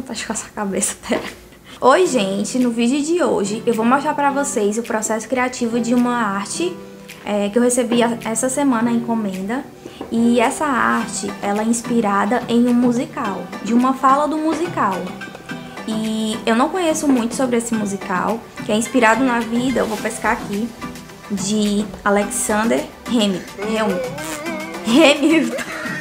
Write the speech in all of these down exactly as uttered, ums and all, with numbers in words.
vontade de coçar a cabeça, pera. Oi, gente, no vídeo de hoje eu vou mostrar pra vocês o processo criativo de uma arte é, que eu recebi essa semana, a encomenda. E essa arte, ela é inspirada em um musical, de uma fala do musical. E eu não conheço muito sobre esse musical, que é inspirado na vida, eu vou pescar aqui, de Alexander Hamilton. Hamilton.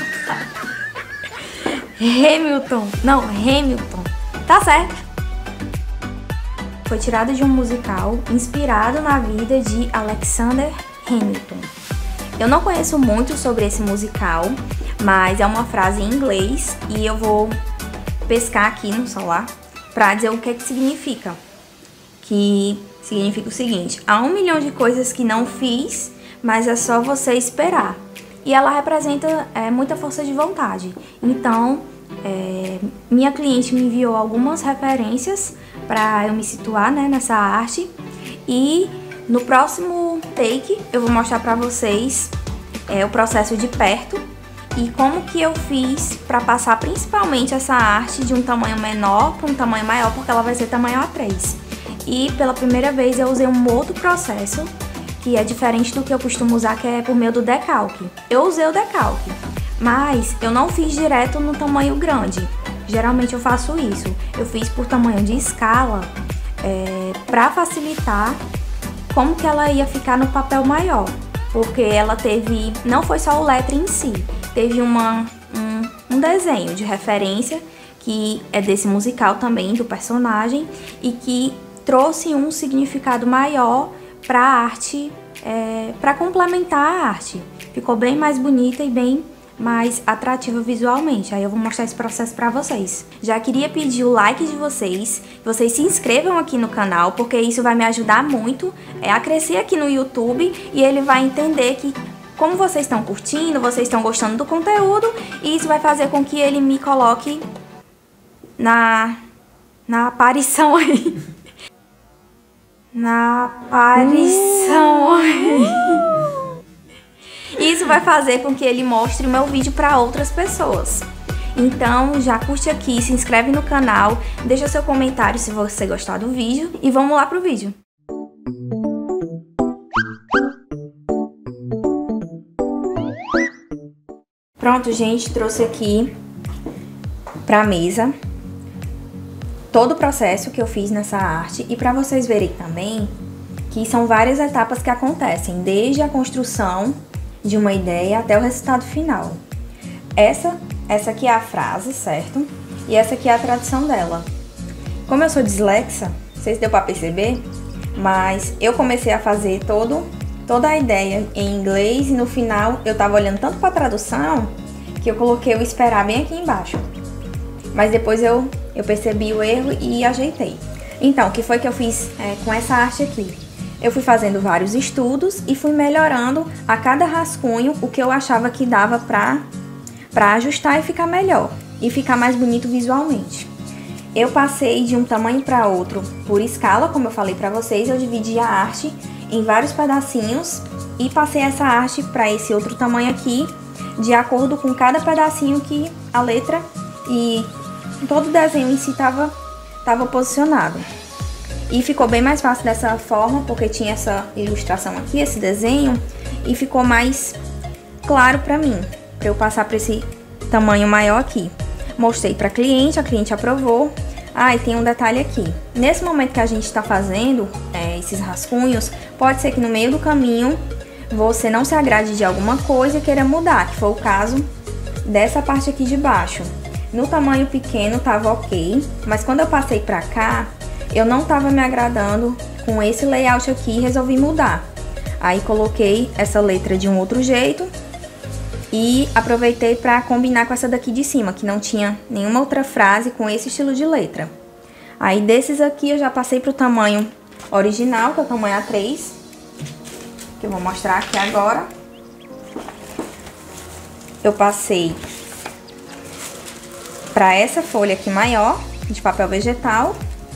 Hamilton. Não, Hamilton. Tá certo. Foi tirado de um musical inspirado na vida de Alexander Hamilton. Eu não conheço muito sobre esse musical, mas é uma frase em inglês e eu vou pescar aqui no celular pra dizer o que que significa. Que significa o seguinte: há um milhão de coisas que não fiz, mas é só você esperar. E ela representa é, muita força de vontade. Então, é, minha cliente me enviou algumas referências para eu me situar, né, nessa arte. E no próximo take eu vou mostrar para vocês é, o processo de perto e como que eu fiz para passar principalmente essa arte de um tamanho menor para um tamanho maior, porque ela vai ser tamanho A três. E pela primeira vez eu usei um outro processo que é diferente do que eu costumo usar, que é por meio do decalque. Eu usei o decalque, mas eu não fiz direto no tamanho grande. Geralmente eu faço isso. Eu fiz por tamanho de escala é, para facilitar como que ela ia ficar no papel maior. Porque ela teve, não foi só o lettering em si, teve uma, um, um desenho de referência que é desse musical também, do personagem, e que trouxe um significado maior para a arte, é, para complementar a arte. Ficou bem mais bonita e bem mais atrativa visualmente. Aí eu vou mostrar esse processo para vocês. Já queria pedir o like de vocês, que vocês se inscrevam aqui no canal, porque isso vai me ajudar muito é, a crescer aqui no YouTube, e ele vai entender que como vocês estão curtindo, vocês estão gostando do conteúdo, e isso vai fazer com que ele me coloque na, na aparição aí. Na aparição aí. Isso vai fazer com que ele mostre o meu vídeo para outras pessoas. Então já curte aqui, se inscreve no canal, deixa seu comentário se você gostar do vídeo e vamos lá pro vídeo. Pronto, gente, trouxe aqui pra mesa todo o processo que eu fiz nessa arte, e para vocês verem também que são várias etapas que acontecem, desde a construção de uma ideia até o resultado final. Essa, essa aqui é a frase, certo? E essa aqui é a tradução dela. Como eu sou dislexa, não sei se deu para perceber, mas eu comecei a fazer todo, toda a ideia em inglês, e no final eu tava olhando tanto para a tradução que eu coloquei o esperar bem aqui embaixo. Mas depois eu, eu percebi o erro e ajeitei. Então, o que foi que eu fiz é, com essa arte aqui? Eu fui fazendo vários estudos e fui melhorando a cada rascunho o que eu achava que dava pra, pra ajustar e ficar melhor, e ficar mais bonito visualmente. Eu passei de um tamanho para outro por escala, como eu falei pra vocês, eu dividi a arte em vários pedacinhos e passei essa arte para esse outro tamanho aqui, de acordo com cada pedacinho que a letra e todo o desenho em si estava tava posicionado. E ficou bem mais fácil dessa forma, porque tinha essa ilustração aqui, esse desenho, e ficou mais claro pra mim, pra eu passar pra esse tamanho maior aqui. Mostrei pra cliente, a cliente aprovou. Ah, e tem um detalhe aqui. Nesse momento que a gente tá fazendo é, esses rascunhos, pode ser que no meio do caminho você não se agrade de alguma coisa e queira mudar, que foi o caso dessa parte aqui de baixo. No tamanho pequeno tava ok, mas quando eu passei pra cá, eu não estava me agradando com esse layout aqui e resolvi mudar. Aí coloquei essa letra de um outro jeito e aproveitei para combinar com essa daqui de cima, que não tinha nenhuma outra frase com esse estilo de letra. Aí desses aqui eu já passei para o tamanho original, que é o tamanho A três, que eu vou mostrar aqui agora. Eu passei para essa folha aqui maior, de papel vegetal,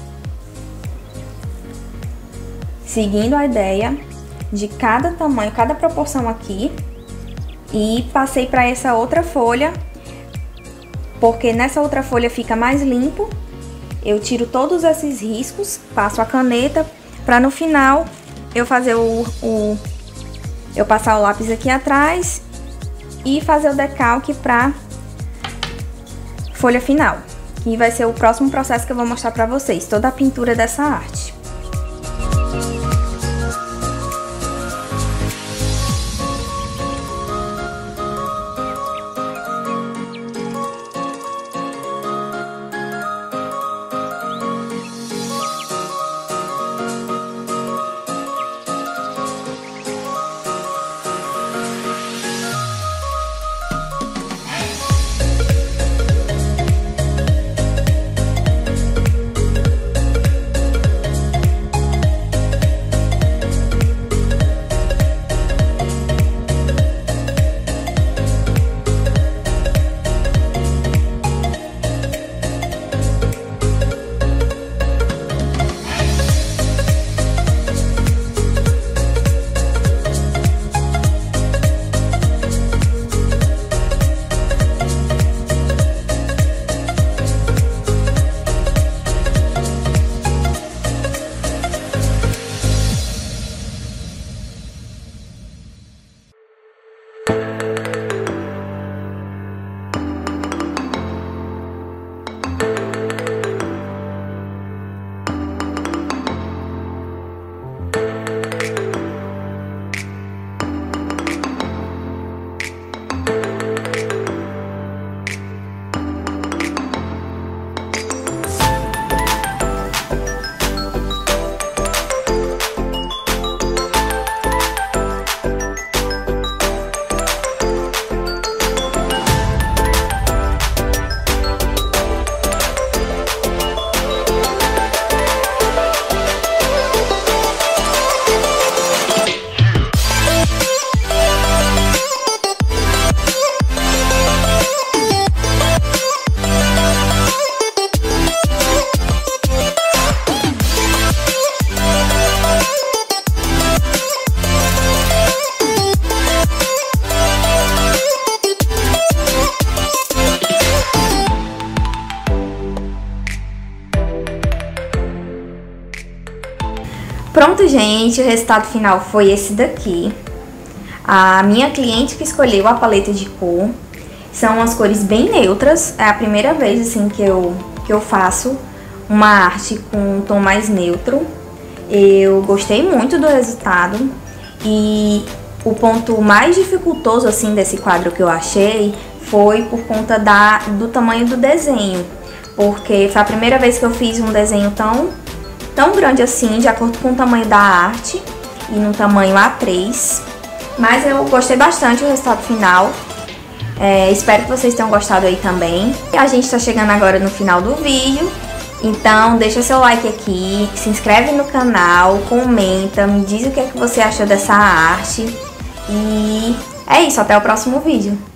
seguindo a ideia de cada tamanho, cada proporção aqui, e passei para essa outra folha, porque nessa outra folha fica mais limpo eu tiro todos esses riscos, passo a caneta, pra no final eu fazer o, o eu passar o lápis aqui atrás e fazer o decalque pra folha final, que vai ser o próximo processo que eu vou mostrar pra vocês, toda a pintura dessa arte. Pronto, gente, o resultado final foi esse daqui. A minha cliente que escolheu a paleta de cor. São as cores bem neutras. É a primeira vez, assim, que eu, que eu faço uma arte com um tom mais neutro. Eu gostei muito do resultado. E o ponto mais dificultoso, assim, desse quadro que eu achei foi por conta da, do tamanho do desenho. Porque foi a primeira vez que eu fiz um desenho tão... tão grande assim, de acordo com o tamanho da arte e no tamanho A três. Mas eu gostei bastante do resultado final. É, espero que vocês tenham gostado aí também. E a gente tá chegando agora no final do vídeo. Então deixa seu like aqui, se inscreve no canal, comenta, me diz o que é que você achou dessa arte. E é isso, até o próximo vídeo.